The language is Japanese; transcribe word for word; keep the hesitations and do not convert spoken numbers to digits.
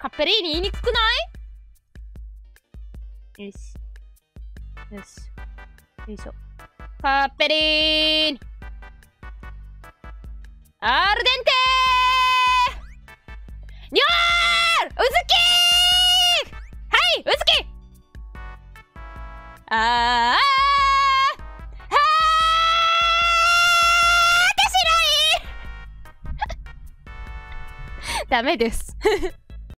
カッペリーニ言いにくくない？よし。よし。よいしょ。カッペリーニアルデンテーにょーうずきーはいうずきあーあー私らいダメです